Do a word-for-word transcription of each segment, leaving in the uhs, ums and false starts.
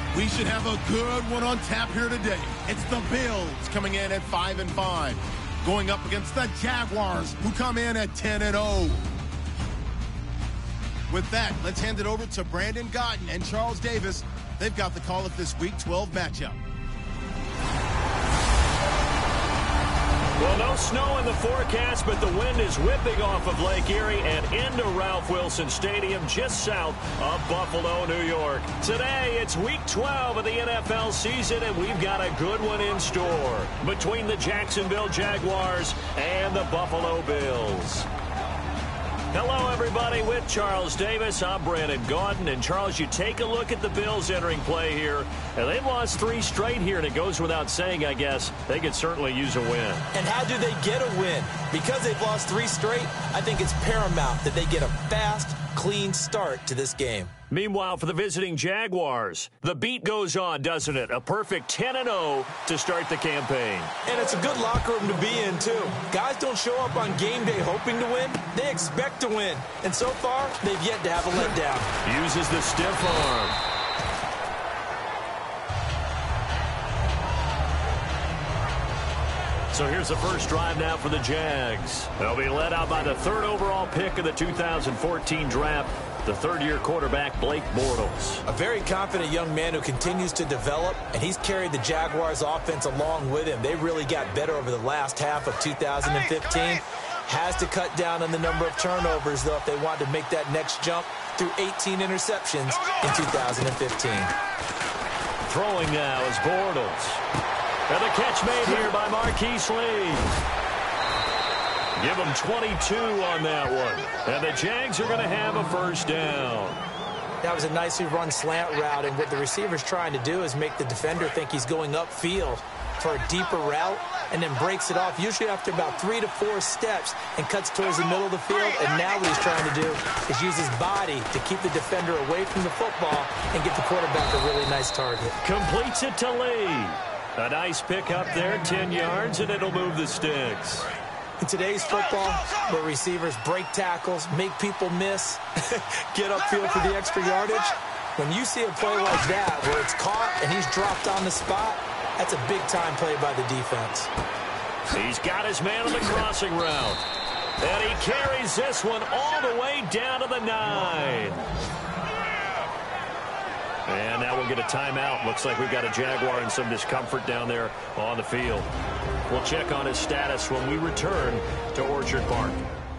We should have a good one on tap here today. It's the Bills coming in at five and five, going up against the Jaguars, who come in at ten and oh. With that, let's hand it over to Brandon Gotton and Charles Davis. They've got the call of this Week twelve matchup. Well, no snow in the forecast, but the wind is whipping off of Lake Erie and into Ralph Wilson Stadium just south of Buffalo, New York. Today, it's Week twelve of the N F L season, and we've got a good one in store between the Jacksonville Jaguars and the Buffalo Bills. Hello, everybody. With Charles Davis, I'm Brandon Gordon. And, Charles, you take a look at the Bills entering play here. And they've lost three straight here, and it goes without saying, I guess, they could certainly use a win. And how do they get a win? Because they've lost three straight, I think it's paramount that they get a fast, clean start to this game. Meanwhile, for the visiting Jaguars, the beat goes on, doesn't it? A perfect ten and oh to start the campaign. And it's a good locker room to be in, too. Guys don't show up on game day hoping to win. They expect to win. And so far, they've yet to have a letdown. Uses the stiff arm. So here's the first drive now for the Jags. They'll be led out by the third overall pick of the two thousand fourteen draft, the third-year quarterback, Blake Bortles. A very confident young man who continues to develop, and he's carried the Jaguars' offense along with him. They really got better over the last half of two thousand fifteen. Has to cut down on the number of turnovers, though, if they want to make that next jump through eighteen interceptions in two thousand fifteen. Throwing now is Bortles. And the catch made here by Marquise Lee. Give them twenty-two on that one. And the Jags are going to have a first down. That was a nicely run slant route, and what the receiver's trying to do is make the defender think he's going upfield for a deeper route, and then breaks it off, usually after about three to four steps, and cuts towards the middle of the field. And now what he's trying to do is use his body to keep the defender away from the football and get the quarterback a really nice target. Completes it to Lee. A nice pick up there, ten yards, and it'll move the sticks. In today's football, where receivers break tackles, make people miss, get upfield for the extra yardage, when you see a play like that where it's caught and he's dropped on the spot, that's a big-time play by the defense. He's got his man on the crossing route. And he carries this one all the way down to the nine. And now we'll get a timeout. Looks like we've got a Jaguar in some discomfort down there on the field. We'll check on his status when we return to Orchard Park.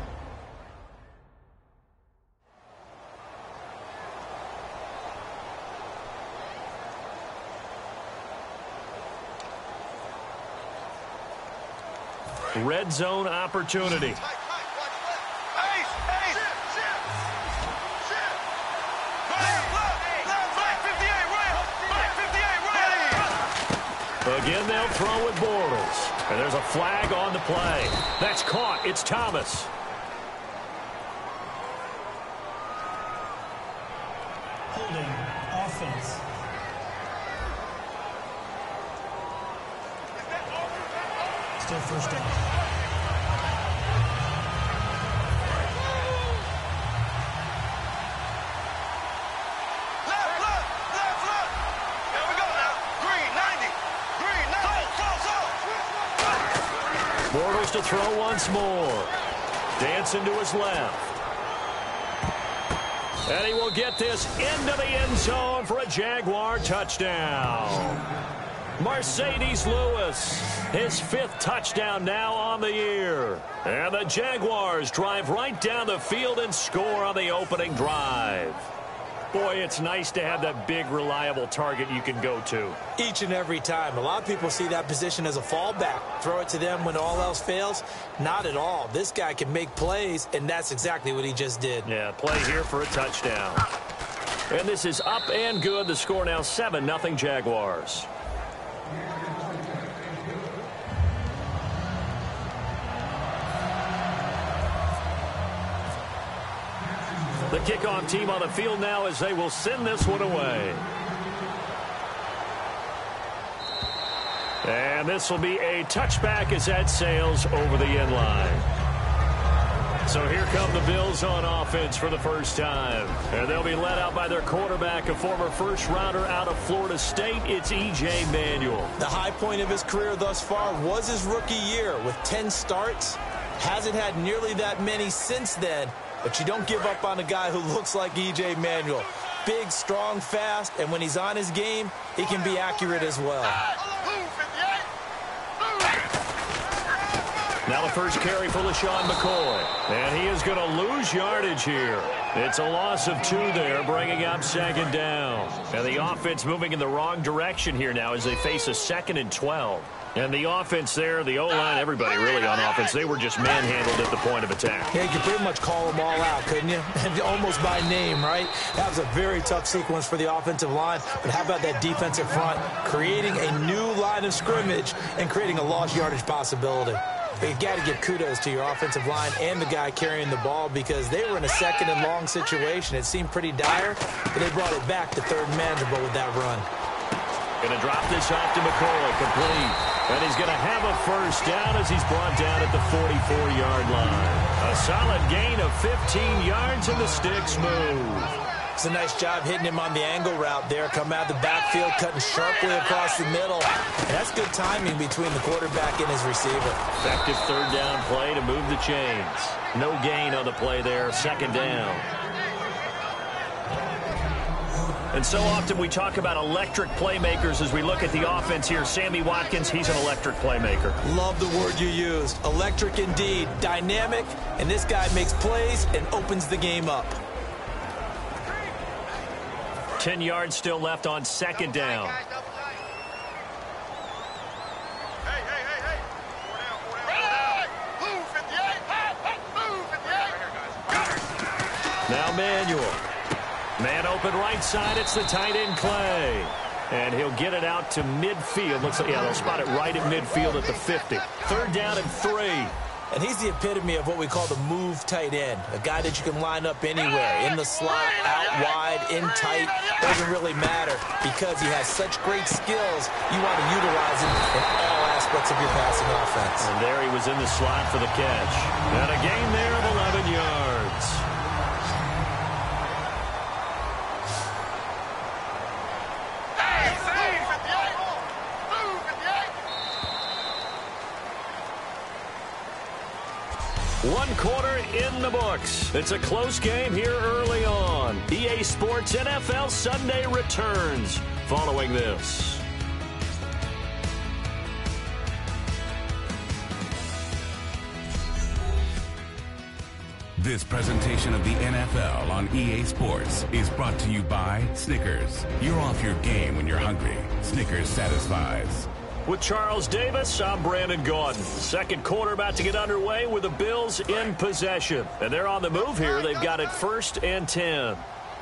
Red zone opportunity. Again, they'll throw with Bortles. And there's a flag on the play. That's caught. It's Thomas. Holding offense. Still first down. Bortles to throw once more. Dancing to his left. And he will get this into the end zone for a Jaguar touchdown. Mercedes Lewis, his fifth touchdown now on the year. And the Jaguars drive right down the field and score on the opening drive. Boy, it's nice to have that big, reliable target you can go to. Each and every time. A lot of people see that position as a fallback. Throw it to them when all else fails. Not at all. This guy can make plays, and that's exactly what he just did. Yeah, play here for a touchdown. And this is up and good. The score now seven nothing Jaguars. The kickoff team on the field now as they will send this one away. And this will be a touchback as that sails over the end line. So here come the Bills on offense for the first time. And they'll be led out by their quarterback, a former first-rounder out of Florida State. It's E J Manuel. The high point of his career thus far was his rookie year with ten starts. Hasn't had nearly that many since then, but you don't give up on a guy who looks like E J Manuel. Big, strong, fast, and when he's on his game, he can be accurate as well. Now the first carry for LaShawn McCoy. And he is going to lose yardage here. It's a loss of two there, bringing up second down. And the offense moving in the wrong direction here now as they face a second and twelve. And the offense there, the O-line, everybody really on offense, they were just manhandled at the point of attack. Yeah, you could pretty much call them all out, couldn't you? Almost by name, right? That was a very tough sequence for the offensive line. But how about that defensive front creating a new line of scrimmage and creating a lost yardage possibility? You've got to give kudos to your offensive line and the guy carrying the ball because they were in a second and long situation. It seemed pretty dire, but they brought it back to third and manageable with that run. Going to drop this off to McCoy, complete. And he's going to have a first down as he's brought down at the forty-four-yard line. A solid gain of fifteen yards, and the sticks move. It's a nice job hitting him on the angle route there. Come out of the backfield, cutting sharply across the middle. And that's good timing between the quarterback and his receiver. Effective third down play to move the chains. No gain on the play there, second down. And so often we talk about electric playmakers as we look at the offense here. Sammy Watkins, he's an electric playmaker. Love the word you used. Electric indeed. Dynamic, and this guy makes plays and opens the game up. Ten yards still left on second down. Now Manuel. Man open right side. It's the tight end Clay. And he'll get it out to midfield. Looks like, yeah, they'll spot it right at midfield at the fifty. Third down and three. And he's the epitome of what we call the move tight end. A guy that you can line up anywhere. In the slot, out wide, in tight. Doesn't really matter because he has such great skills. You want to utilize him in all aspects of your passing offense. And there he was in the slot for the catch. And a gain there of eleven yards. One quarter in the books. It's a close game here early on. E A Sports N F L Sunday returns following this. This presentation of the N F L on E A Sports is brought to you by Snickers. You're off your game when you're hungry. Snickers satisfies. With Charles Davis, I'm Brandon Gaudin. Second quarter about to get underway with the Bills in possession. And they're on the move here. They've got it first and ten.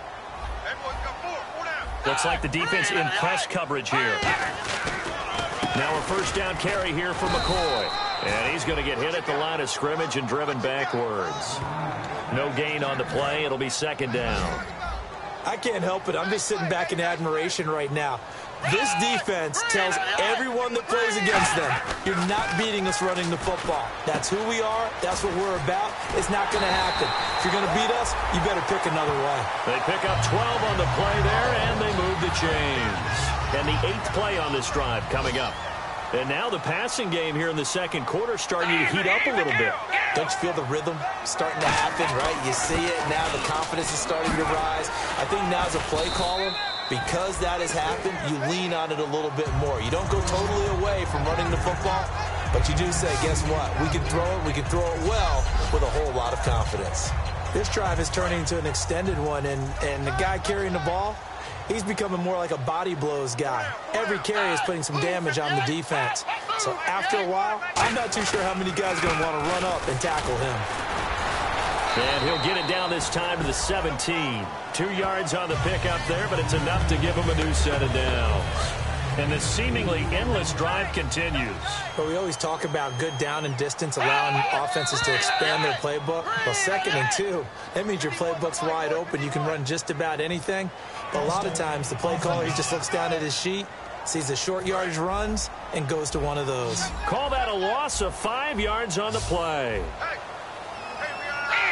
Looks like the defense in press coverage here. Now a first down carry here for McCoy. And he's going to get hit at the line of scrimmage and driven backwards. No gain on the play. It'll be second down. I can't help it. I'm just sitting back in admiration right now. This defense tells everyone that plays against them, you're not beating us running the football. That's who we are. That's what we're about. It's not going to happen. If you're going to beat us, you better pick another way. They pick up twelve on the play there, and they move the chains. And the eighth play on this drive coming up. And now the passing game here in the second quarter starting to heat up a little bit. Don't you feel the rhythm starting to happen, right? You see it now. The confidence is starting to rise. I think now as a play caller, because that has happened, you lean on it a little bit more. You don't go totally away from running the football, but you do say, guess what? We can throw it. We can throw it well with a whole lot of confidence. This drive is turning into an extended one, and, and the guy carrying the ball, he's becoming more like a body blows guy. Every carry is putting some damage on the defense. So after a while, I'm not too sure how many guys are going to want to run up and tackle him. And he'll get it down this time to the seventeen. Two yards on the pickup there, but it's enough to give him a new set of downs. And the seemingly endless drive continues. But we always talk about good down and distance, allowing offenses to expand their playbook. Well, second and two, that means your playbook's wide open. You can run just about anything. But a lot of times, the play caller, he just looks down at his sheet, sees the short yardage runs, and goes to one of those. Call that a loss of five yards on the play.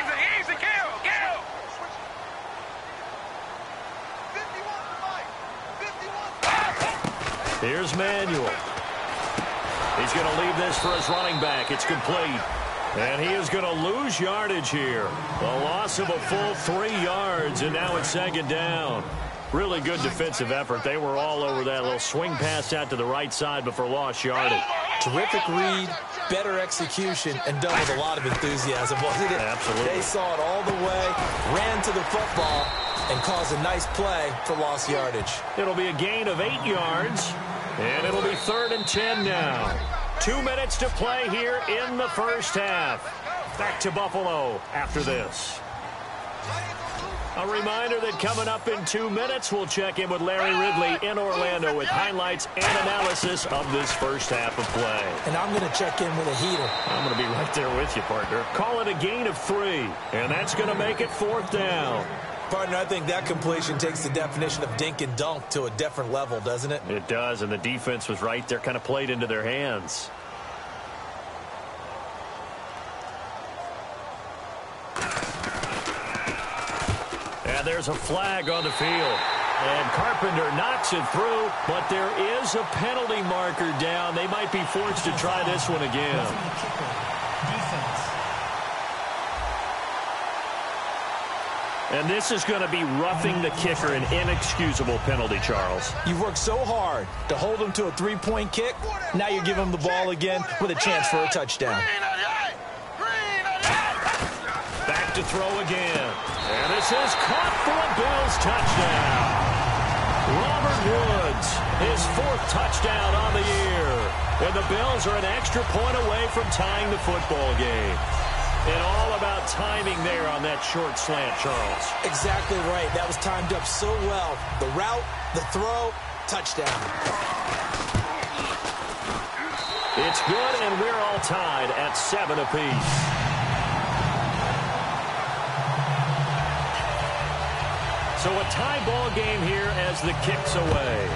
Here's Manuel. He's going to leave this for his running back. It's complete. And he is going to lose yardage here. A loss of a full three yards, and now it's second down. Really good defensive effort. They were all over that little swing pass out to the right side before lost yardage. Terrific read, better execution, and done with a lot of enthusiasm, wasn't it? Absolutely. They saw it all the way, ran to the football, and caused a nice play for lost yardage. It'll be a gain of eight yards, and it'll be third and ten now. Two minutes to play here in the first half. Back to Buffalo after this. A reminder that coming up in two minutes, we'll check in with Larry Ridley in Orlando with highlights and analysis of this first half of play. And I'm going to check in with a heater. I'm going to be right there with you, partner. Call it a gain of three, and that's going to make it fourth down. Partner, I think that completion takes the definition of dink and dunk to a different level, doesn't it? It does, and the defense was right there, kind of played into their hands. And there's a flag on the field. And Carpenter knocks it through, but there is a penalty marker down. They might be forced to try this one again. And this is going to be roughing the kicker, an inexcusable penalty, Charles. You've worked so hard to hold him to a three-point kick. Now you give him the ball again with a chance for a touchdown. Back to throw again. And this is caught for a Bills touchdown. Robert Woods, his fourth touchdown on the year. And the Bills are an extra point away from tying the football game. And all about timing there on that short slant, Charles. Exactly right. That was timed up so well. The route, the throw, touchdown. It's good, and we're all tied at seven apiece. So a tie ball game here as the kick's away.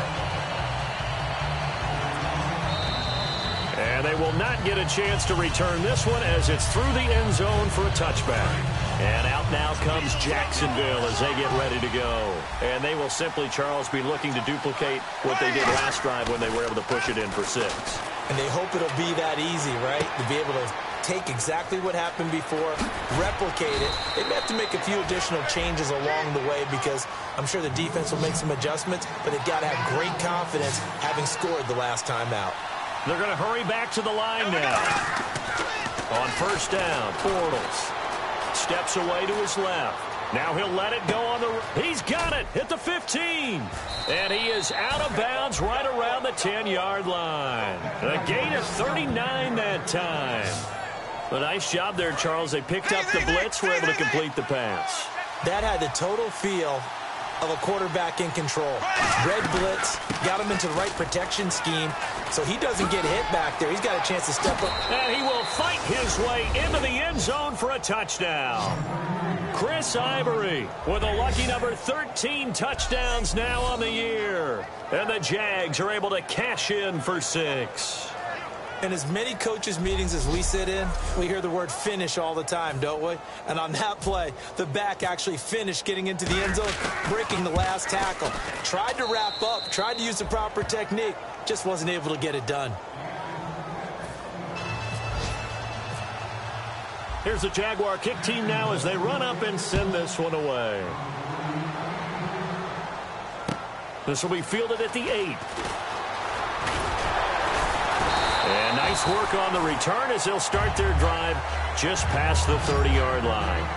And they will not get a chance to return this one as it's through the end zone for a touchback. And out now comes Jacksonville as they get ready to go. And they will simply, Charles, be looking to duplicate what they did last drive when they were able to push it in for six. And they hope it'll be that easy, right? To be able to take exactly what happened before, replicate it. They may have to make a few additional changes along the way because I'm sure the defense will make some adjustments, but they've got to have great confidence having scored the last time out. They're going to hurry back to the line now. On first down, Bortles steps away to his left. Now he'll let it go on the... He's got it at the fifteen. And he is out of bounds right around the ten-yard line. A gain of thirty-nine that time. A nice job there, Charles. They picked up the blitz, were able to complete the pass. That had the total feel of a quarterback in control. Red blitz, got him into the right protection scheme, so he doesn't get hit back there. He's got a chance to step up. And he will fight his way into the end zone for a touchdown. Chris Ivory with a lucky number thirteen touchdowns now on the year. And the Jags are able to cash in for six. In as many coaches' meetings as we sit in, we hear the word finish all the time, don't we? And on that play, the back actually finished getting into the end zone, breaking the last tackle. Tried to wrap up, tried to use the proper technique, just wasn't able to get it done. Here's the Jaguar kick team now as they run up and send this one away. This will be fielded at the eight. And nice work on the return as they'll start their drive just past the thirty-yard line.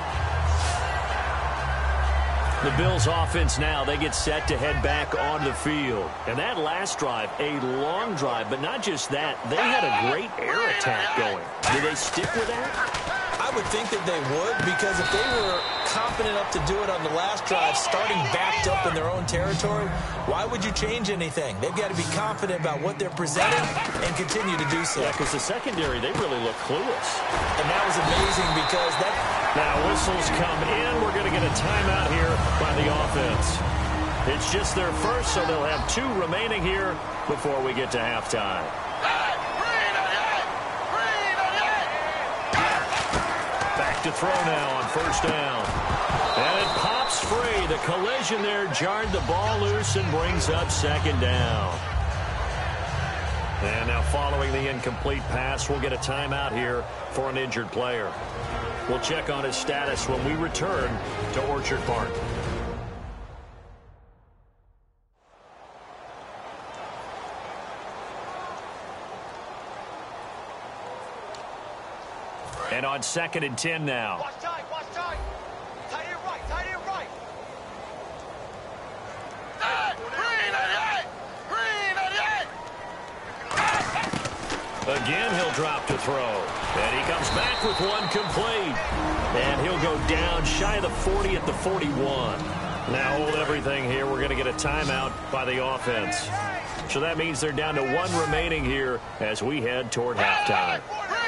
The Bills offense now, they get set to head back on the field. And that last drive, a long drive, but not just that. They had a great air attack going. Do they stick with that? I would think that they would, because if they were confident enough to do it on the last drive, starting backed up in their own territory, why would you change anything? They've got to be confident about what they're presenting and continue to do so. Yeah, because the secondary, they really look clueless. And that was amazing because that... Now whistles come in. We're going to get a timeout here by the offense. It's just their first, so they'll have two remaining here before we get to halftime. Back to throw now on first down. And it pops free. The collision there jarred the ball loose and brings up second down. And now following the incomplete pass, we'll get a timeout here for an injured player. We'll check on his status when we return to Orchard Park. And on second and ten now. Watch tight, watch tight. Tight end right, tight end right. Again, he'll drop to throw. And he comes back with one complete. And he'll go down shy of the forty at the forty-one. Now hold everything here. We're going to get a timeout by the offense. So that means they're down to one remaining here as we head toward halftime.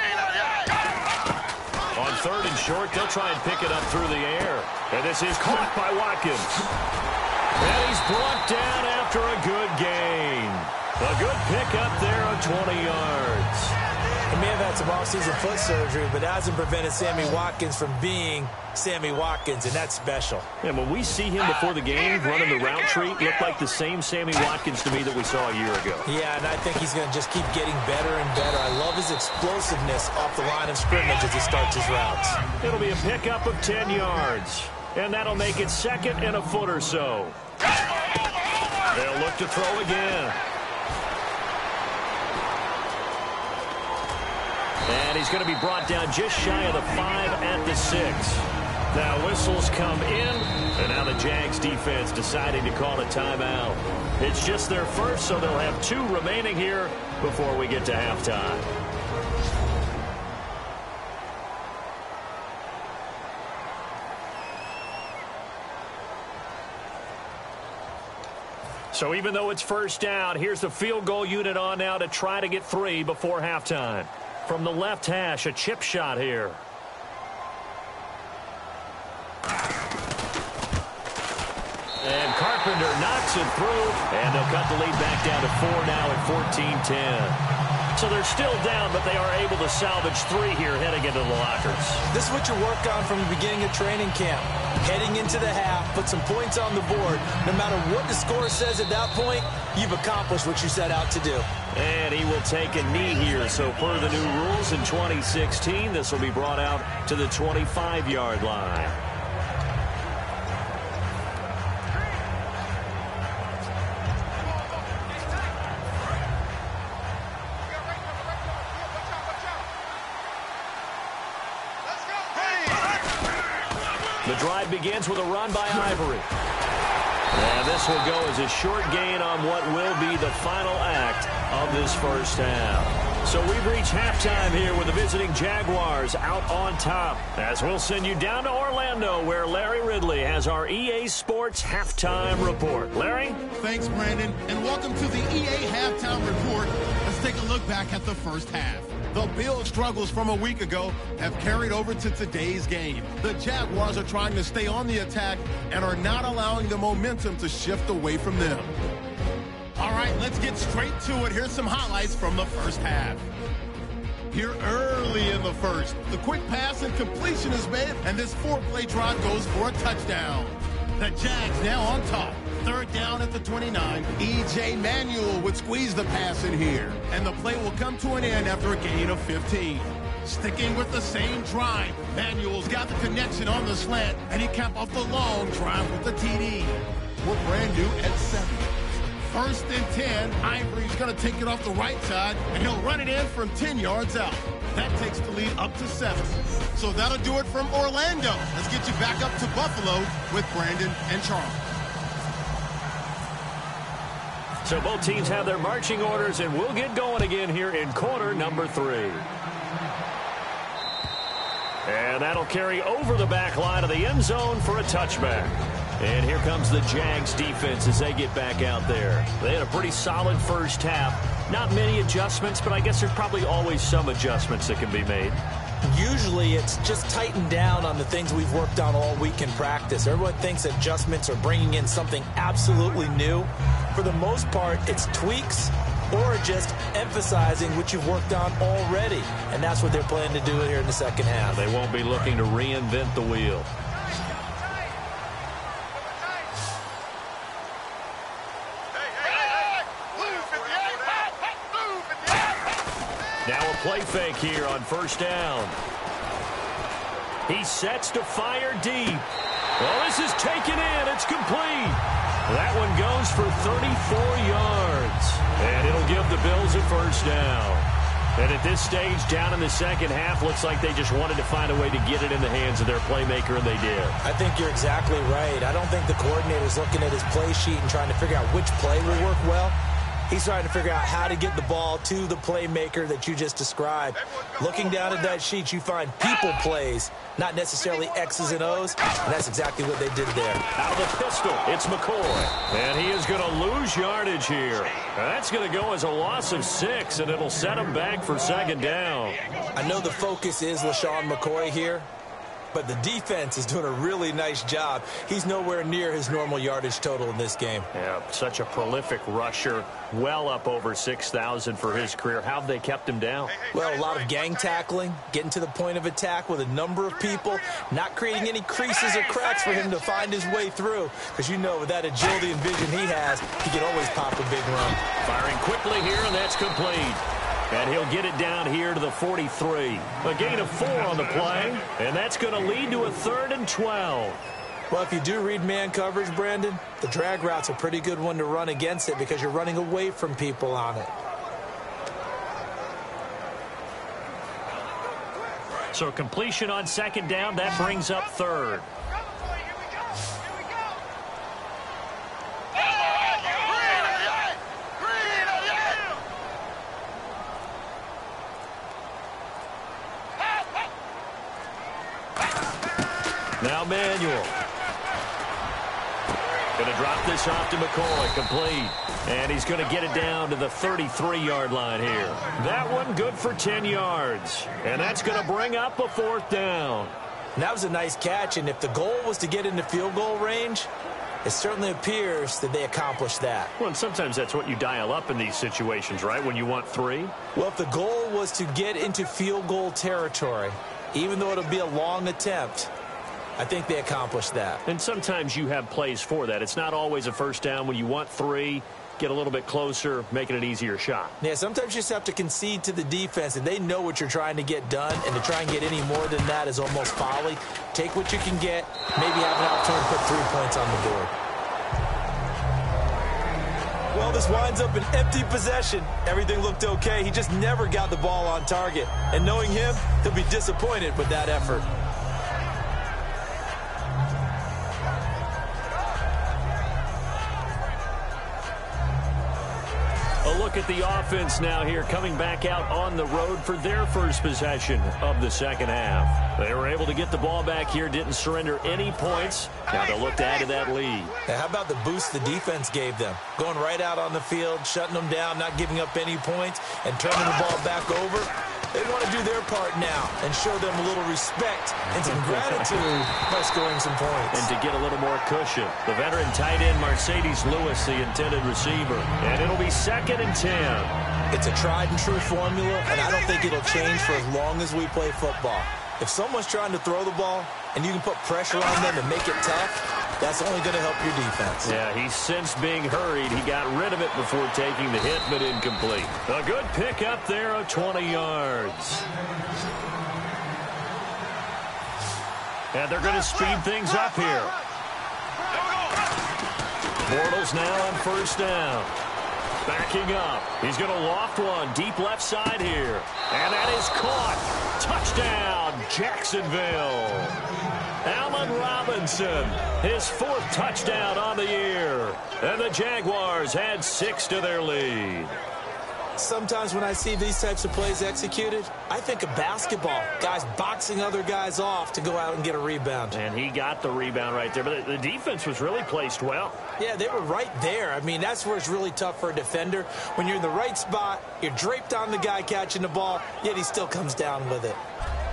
On third and short, they'll try and pick it up through the air. And this is caught by Watkins. And he's brought down after a good gain. A good pickup there of twenty yards. He may have had some off-season foot surgery, but that hasn't prevented Sammy Watkins from being Sammy Watkins, and that's special. And when we see him before the game running the route tree, looked like the same Sammy Watkins to me that we saw a year ago. Yeah, and I think he's going to just keep getting better and better. I love his explosiveness off the line of scrimmage as he starts his routes. It'll be a pickup of ten yards, and that'll make it second and a foot or so. They'll look to throw again. And he's going to be brought down just shy of the five at the six. Now whistles come in, and now the Jags defense deciding to call a timeout. It's just their first, so they'll have two remaining here before we get to halftime. So even though it's first down, here's the field goal unit on now to try to get three before halftime. From the left hash, a chip shot here. And Carpenter knocks it through, and they'll cut the lead back down to four now at fourteen ten. So they're still down, but they are able to salvage three here heading into the lockers. This is what you work on from the beginning of training camp. Heading into the half, put some points on the board. No matter what the score says at that point, you've accomplished what you set out to do. And he will take a knee here. So per the new rules in twenty sixteen, this will be brought out to the twenty-five yard line. The drive begins with a run by Ivory. And this will go as a short gain on what will be the final act of this first half. So we've reached halftime here with the visiting Jaguars out on top. As we'll send you down to Orlando, where Larry Ridley has our E A Sports Halftime Report. Larry? Thanks, Brandon, and welcome to the E A Halftime Report. Let's take a look back at the first half. The Bills' struggles from a week ago have carried over to today's game. The Jaguars are trying to stay on the attack and are not allowing the momentum to shift away from them. All right, let's get straight to it. Here's some highlights from the first half. Here early in the first, the quick pass and completion is made, and this four-play drive goes for a touchdown. The Jags now on top. Third down at the twenty-nine. E J Manuel would squeeze the pass in here, and the play will come to an end after a gain of fifteen. Sticking with the same drive, Manuel's got the connection on the slant, and he capped off the long drive with the T D. We're brand new at seven. First and ten, Ivory's going to take it off the right side, and he'll run it in from ten yards out. That takes the lead up to seven. So that'll do it from Orlando. Let's get you back up to Buffalo with Brandon and Charles. So both teams have their marching orders, and we'll get going again here in quarter number three. And that'll carry over the back line of the end zone for a touchback. And here comes the Jags defense as they get back out there. They had a pretty solid first half. Not many adjustments, but I guess there's probably always some adjustments that can be made. Usually it's just tightened down on the things we've worked on all week in practice. Everyone thinks adjustments are bringing in something absolutely new. For the most part, it's tweaks or just emphasizing what you've worked on already. And that's what they're planning to do here in the second half. They won't be looking to reinvent the wheel. Now a play fake here on first down. He sets to fire deep. Well, this is taken in. It's complete. That one goes for thirty-four yards. And it'll give the Bills a first down. And at this stage, down in the second half, looks like they just wanted to find a way to get it in the hands of their playmaker, and they did. I think you're exactly right. I don't think the coordinator's looking at his play sheet and trying to figure out which play will work well. He's trying to figure out how to get the ball to the playmaker that you just described. Looking down at that sheet, you find people plays, not necessarily X's and O's, and that's exactly what they did there. Out of the pistol, it's McCoy, and he is going to lose yardage here. That's going to go as a loss of six, and it'll set him back for second down. I know the focus is LaShawn McCoy here, but the defense is doing a really nice job. He's nowhere near his normal yardage total in this game. Yeah, such a prolific rusher, well up over six thousand for his career. How have they kept him down? Well, a lot of gang tackling, getting to the point of attack with a number of people, not creating any creases or cracks for him to find his way through. Because you know, with that agility and vision he has, he can always pop a big run. Firing quickly here, and that's complete. And he'll get it down here to the forty-three. A gain of four on the play, and that's going to lead to a third and twelve. Well, if you do read man coverage, Brandon, the drag route's a pretty good one to run against it because you're running away from people on it. So completion on second down, that brings up third. Now Manuel. Going to drop this off to McCoy, complete. And he's going to get it down to the thirty-three yard line here. That one good for ten yards. And that's going to bring up a fourth down. And that was a nice catch, and if the goal was to get into field goal range, it certainly appears that they accomplished that. Well, and sometimes that's what you dial up in these situations, right, when you want three? Well, if the goal was to get into field goal territory, even though it'll be a long attempt, I think they accomplished that. And sometimes you have plays for that. It's not always a first down. When you want three, get a little bit closer, making an easier shot. Yeah, sometimes you just have to concede to the defense, and they know what you're trying to get done, and to try and get any more than that is almost folly. Take what you can get, maybe have an opportunity to put three points on the board. Well, this winds up an empty possession. Everything looked okay. He just never got the ball on target. And knowing him, he'll be disappointed with that effort. A look at the offense now here, coming back out on the road for their first possession of the second half. They were able to get the ball back here, didn't surrender any points. Now they'll look to add to that lead. Now, how about the boost the defense gave them? Going right out on the field, shutting them down, not giving up any points, and turning the ball back over. They want to do their part now and show them a little respect and some gratitude by scoring some points. And to get a little more cushion, the veteran tight end Mercedes Lewis, the intended receiver. And it'll be second and ten. It's a tried and true formula, and I don't think it'll change for as long as we play football. If someone's trying to throw the ball and you can put pressure on them and make it tough, that's only going to help your defense. Yeah, he's since being hurried. He got rid of it before taking the hit, but incomplete. A good pick up there of twenty yards. And they're going to speed things up here. Bortles now on first down. Backing up. He's going to loft one deep left side here. And that is caught. Touchdown, Jacksonville. Allen Robinson, his fourth touchdown on the year. And the Jaguars add six to their lead. Sometimes when I see these types of plays executed, I think of basketball. Guys boxing other guys off to go out and get a rebound. And he got the rebound right there. But the defense was really placed well. Yeah, they were right there. I mean, that's where it's really tough for a defender. When you're in the right spot, you're draped on the guy catching the ball, yet he still comes down with it.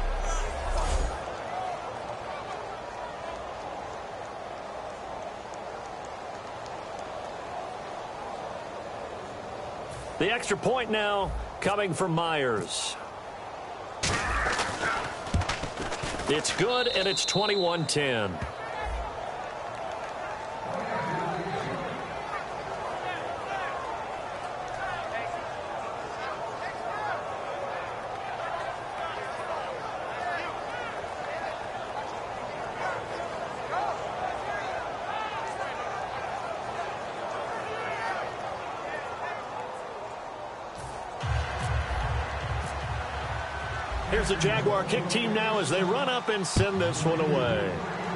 The extra point now coming from Myers. It's good, and it's twenty-one ten. Here's the Jaguar kick team now as they run up and send this one away.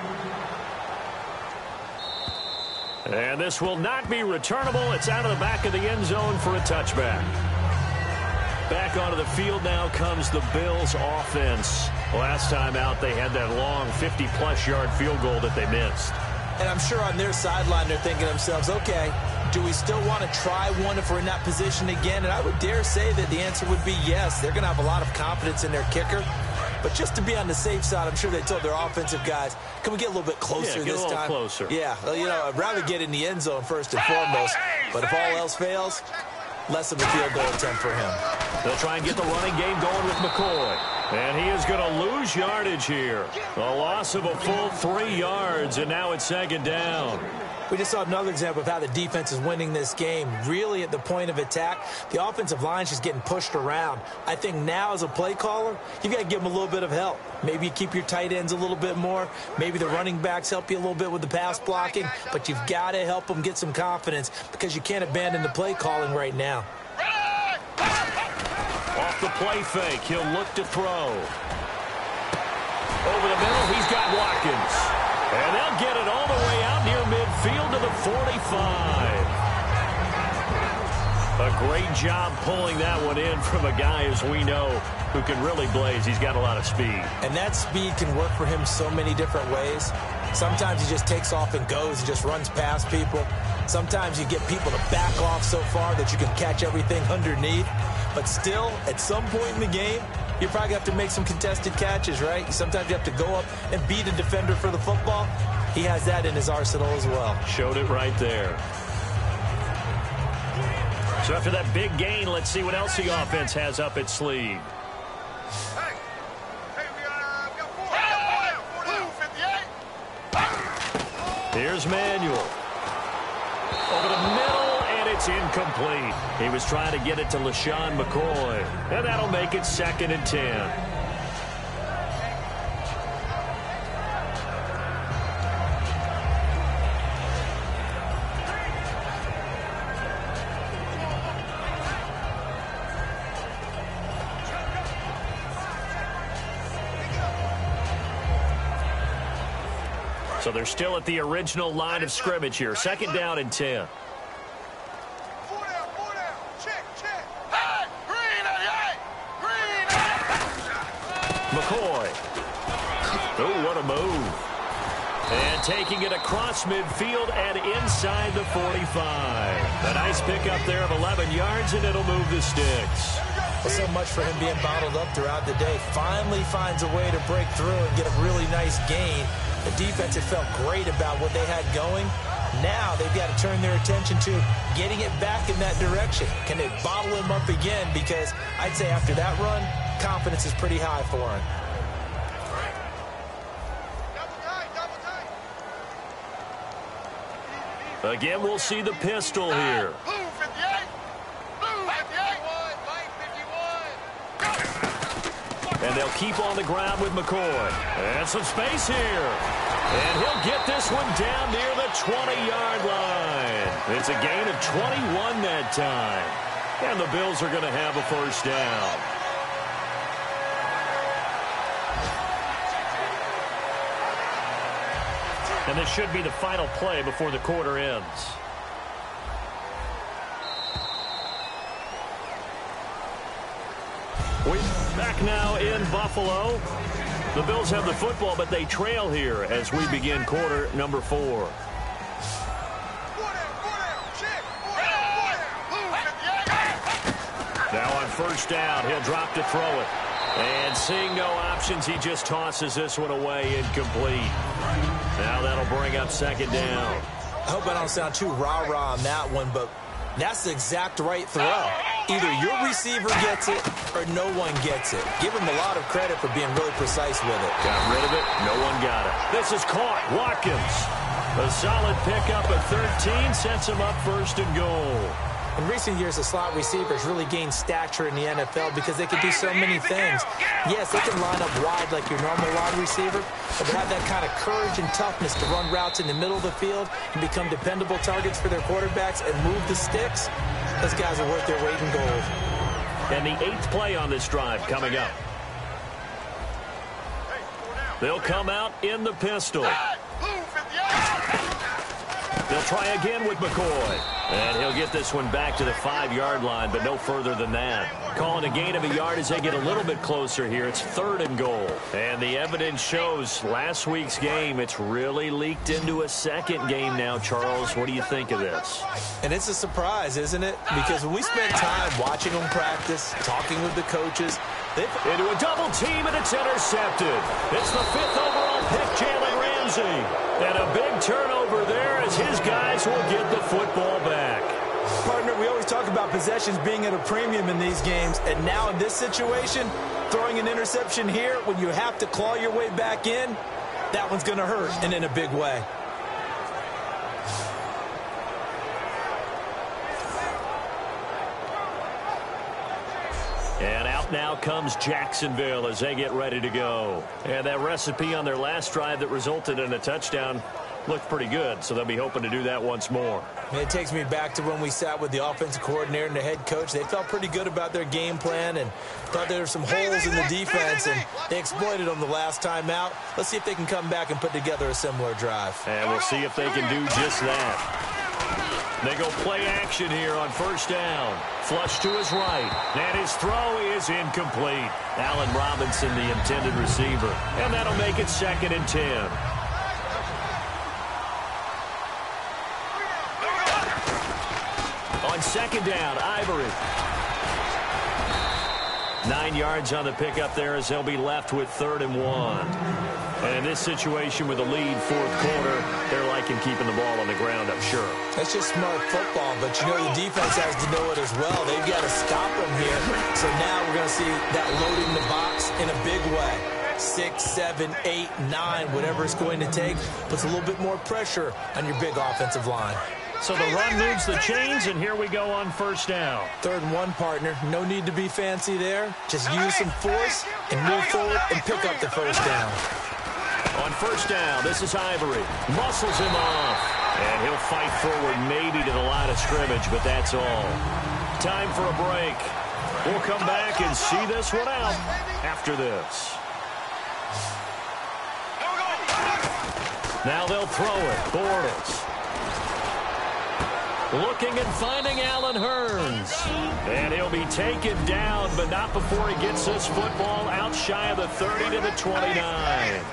And this will not be returnable. It's out of the back of the end zone for a touchback. Back onto the field now comes the Bills offense. Last time out, they had that long fifty-plus yard field goal that they missed. And I'm sure on their sideline, they're thinking to themselves, okay, do we still want to try one if we're in that position again? And I would dare say that the answer would be yes. They're going to have a lot of confidence in their kicker. But just to be on the safe side, I'm sure they told their offensive guys, can we get a little bit closer yeah, get this a little time? closer. Yeah, well, you know, I'd rather get in the end zone first and foremost. But if all else fails, less of a field goal attempt for him. They'll try and get the running game going with McCoy. And he is going to lose yardage here. A loss of a full three yards, and now it's second down. We just saw another example of how the defense is winning this game. Really at the point of attack, the offensive line is just getting pushed around. I think now as a play caller, you've got to give them a little bit of help. Maybe you keep your tight ends a little bit more. Maybe the running backs help you a little bit with the pass blocking. But you've got to help them get some confidence because you can't abandon the play calling right now. Off the play fake, he'll look to throw. Over the middle, he's got Watkins. And they'll get it all the way out near midfield to the forty-five. A great job pulling that one in from a guy, as we know, who can really blaze. He's got a lot of speed. And that speed can work for him so many different ways. Sometimes he just takes off and goes and just runs past people. Sometimes you get people to back off so far that you can catch everything underneath. But still, at some point in the game, you probably have to make some contested catches, right? Sometimes you have to go up and beat a defender for the football. He has that in his arsenal as well. Showed it right there. So after that big gain, let's see what else the offense has up its sleeve. Here's Manuel. Over the middle, and it's incomplete. He was trying to get it to LaShawn McCoy. And that'll make it second and ten. So they're still at the original line of scrimmage here. Second down and ten. McCoy. Oh, what a move. And taking it across midfield and inside the forty-five. A nice pickup there of eleven yards, and it'll move the sticks. Well, so much for him being bottled up throughout the day. Finally finds a way to break through and get a really nice gain. The defense had felt great about what they had going. Now they've got to turn their attention to getting it back in that direction. Can they bottle him up again? Because I'd say after that run, confidence is pretty high for him. Again, we'll see the pistol here. And they'll keep on the ground with McCoy. And some space here. And he'll get this one down near the twenty-yard line. It's a gain of twenty-one that time. And the Bills are going to have a first down. And this should be the final play before the quarter ends. We're back now in Buffalo. The Bills have the football, but they trail here as we begin quarter number four. Now on first down, he'll drop to throw it. And seeing no options, he just tosses this one away incomplete. Now that'll bring up second down. I hope I don't sound too rah-rah on that one, but that's the exact right throw. Either your receiver gets it or no one gets it. Give him a lot of credit for being really precise with it. Got rid of it. No one got it. This is caught. Watkins. A solid pickup at thirteen sets him up first and goal. In recent years, the slot receivers really gained stature in the N F L because they can do so many things. Yes, they can line up wide like your normal wide receiver, but they have that kind of courage and toughness to run routes in the middle of the field and become dependable targets for their quarterbacks and move the sticks. Those guys are worth their weight in gold. And the eighth play on this drive coming up. They'll come out in the pistol. They'll try again with McCoy. And he'll get this one back to the five-yard line, but no further than that. Calling a gain of a yard as they get a little bit closer here. It's third and goal. And the evidence shows last week's game, it's really leaked into a second game now, Charles. What do you think of this? And it's a surprise, isn't it? Because when we spent time watching them practice, talking with the coaches, they've... Into a double team, and it's intercepted. It's the fifth overall pick, Jalen Ramsey. And a big turnover there as his guys will get the football back. Partner, we always talk about possessions being at a premium in these games, and now in this situation, throwing an interception here when you have to claw your way back in, that one's going to hurt, and in a big way. And out now comes Jacksonville as they get ready to go. And that recipe on their last drive that resulted in a touchdown looked pretty good, so they'll be hoping to do that once more. It takes me back to when we sat with the offensive coordinator and the head coach. They felt pretty good about their game plan and thought there were some holes in the defense, and they exploited them the last time out. Let's see if they can come back and put together a similar drive. And we'll see if they can do just that. They go play action here on first down. Flush to his right. And his throw is incomplete. Allen Robinson, the intended receiver. And that'll make it second and ten. On second down, Ivory. Nine yards on the pickup there as they'll be left with third and one. And in this situation with a lead fourth quarter, they're liking keeping the ball on the ground, I'm sure. That's just smart football, but you know the defense has to know it as well. They've got to stop them here. So now we're going to see that loading the box in a big way. Six, seven, eight, nine, whatever it's going to take, puts a little bit more pressure on your big offensive line. So the run moves the chains, and here we go on first down. Third and one, partner. No need to be fancy there. Just use some force and move forward and pick up the first down. On first down, this is Ivory. Muscles him off. And he'll fight forward maybe to the line of scrimmage, but that's all. Time for a break. We'll come back and see this one out after this. Now they'll throw it. Bortles. Looking and finding Allen Hurns. And he'll be taken down, but not before he gets this football out shy of the thirty to the twenty-nine.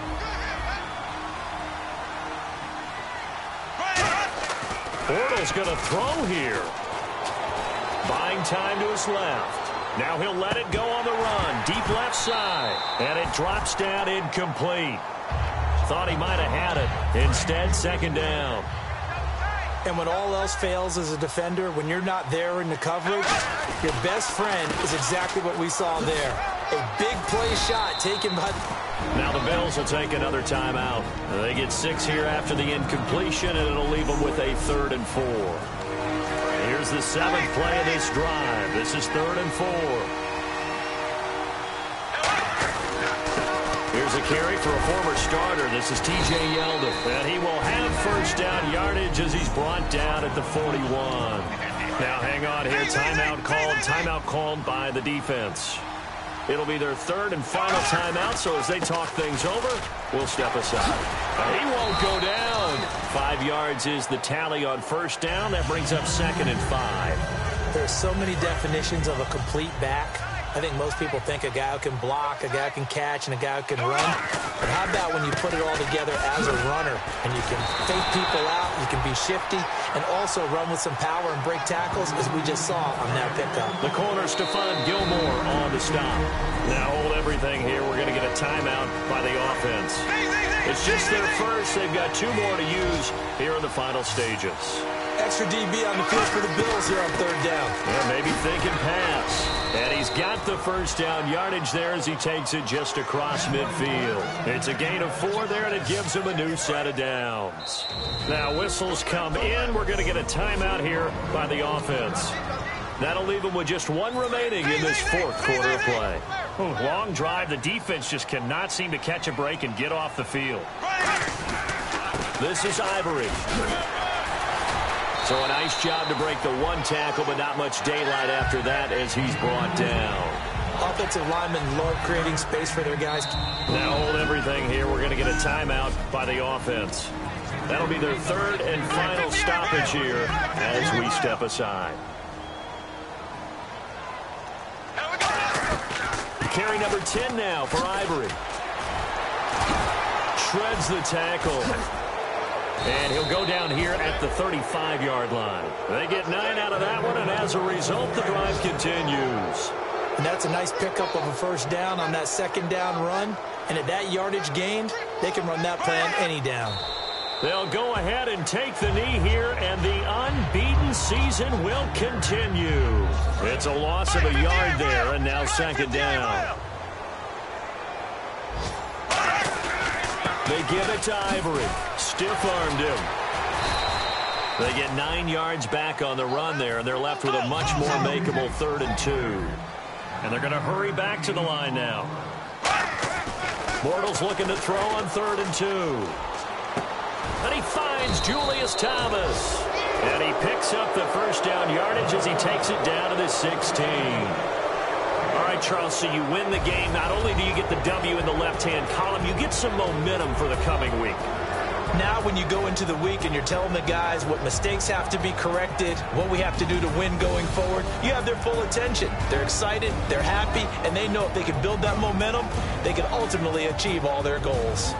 Bortles going to throw here. Buying time to his left. Now he'll let it go on the run. Deep left side. And it drops down incomplete. Thought he might have had it. Instead, second down. And when all else fails as a defender, when you're not there in the coverage, your best friend is exactly what we saw there. A big play shot taken by... Now the Bills will take another timeout. They get six here after the incompletion, and it'll leave them with a third and four. Here's the seventh play of this drive. This is third and four. Here's a carry for a former starter. This is T J Yeldon. And he will have first down yardage as he's brought down at the forty-one. Now hang on here. Timeout called. Timeout called by the defense. It'll be their third and final timeout, so as they talk things over, we'll step aside. He won't go down. Five yards is the tally on first down. That brings up second and five. There's so many definitions of a complete back. I think most people think a guy who can block, a guy who can catch, and a guy who can run. But how about when you put it all together as a runner, and you can fake people out, you can be shifty, and also run with some power and break tackles, as we just saw on that pickup. The corner, Stephon Gilmore on the stop. Now hold everything here. We're going to get a timeout by the offense. It's just their first. They've got two more to use here in the final stages. Extra D B on the field for the Bills here on third down. Yeah, maybe thinking pass. And he's got the first down yardage there as he takes it just across midfield. It's a gain of four there, and it gives him a new set of downs. Now whistles come in. We're going to get a timeout here by the offense. That'll leave him with just one remaining in this fourth quarter of play. Oh, long drive. The defense just cannot seem to catch a break and get off the field. This is Ivory. So a nice job to break the one tackle, but not much daylight after that as he's brought down. Offensive linemen love creating space for their guys. Now hold everything here. We're going to get a timeout by the offense. That'll be their third and final stoppage here as we step aside. Carry number ten now for Ivory. Shreds the tackle. And he'll go down here at the thirty-five yard line. They get nine out of that one, and as a result, the drive continues. And that's a nice pickup of a first down on that second down run. And at that yardage gained, they can run that plan any down. They'll go ahead and take the knee here, and the unbeaten season will continue. It's a loss of a yard there, and now second down. They give it to Ivory. Stiff-armed him. They get nine yards back on the run there, and they're left with a much more makeable third and two. And they're going to hurry back to the line now. Bortles looking to throw on third and two. And he finds Julius Thomas. And he picks up the first down yardage as he takes it down to the sixteen. All right, Charles, so you win the game. Not only do you get the W in the left-hand column, you get some momentum for the coming week. Now when you go into the week and you're telling the guys what mistakes have to be corrected, what we have to do to win going forward, you have their full attention. They're excited, they're happy, and they know if they can build that momentum, they can ultimately achieve all their goals.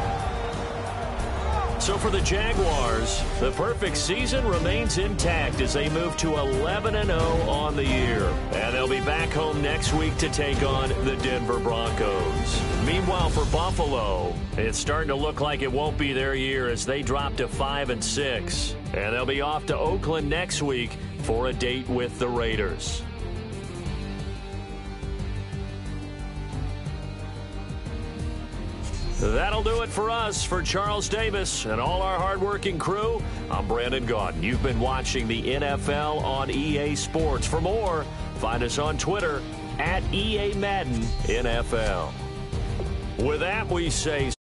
So for the Jaguars, the perfect season remains intact as they move to eleven and oh on the year. And they'll be back home next week to take on the Denver Broncos. Meanwhile, for Buffalo, it's starting to look like it won't be their year as they drop to five and six. And they'll be off to Oakland next week for a date with the Raiders. That'll do it for us. For Charles Davis and all our hardworking crew, I'm Brandon Gaudin. You've been watching the N F L on E A Sports. For more, find us on Twitter at E A Madden N F L. With that, we say